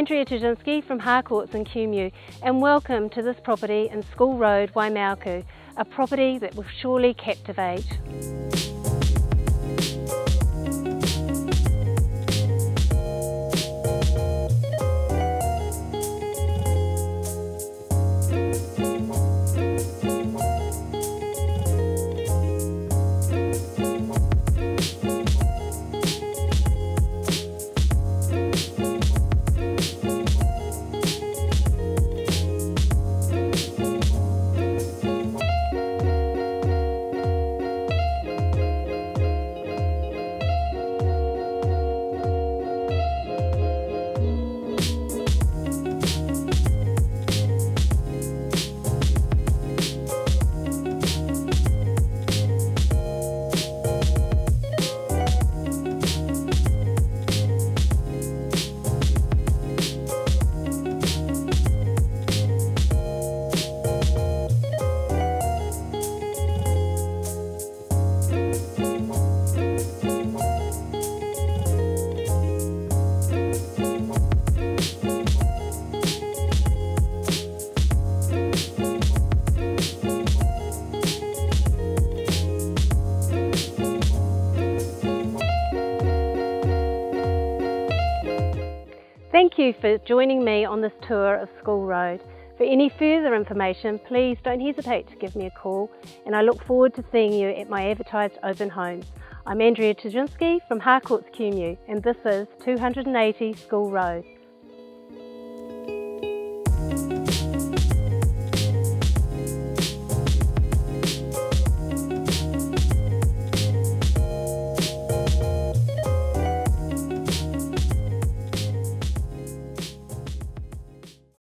Andrea Turzynski from Harcourts in Kumeu, and welcome to this property in School Road, Waimauku, a property that will surely captivate. Thank you for joining me on this tour of School Road. For any further information, please don't hesitate to give me a call, and I look forward to seeing you at my advertised open homes. I'm Andrea Turzynski from Harcourts, Kumeu, and this is 280 School Road.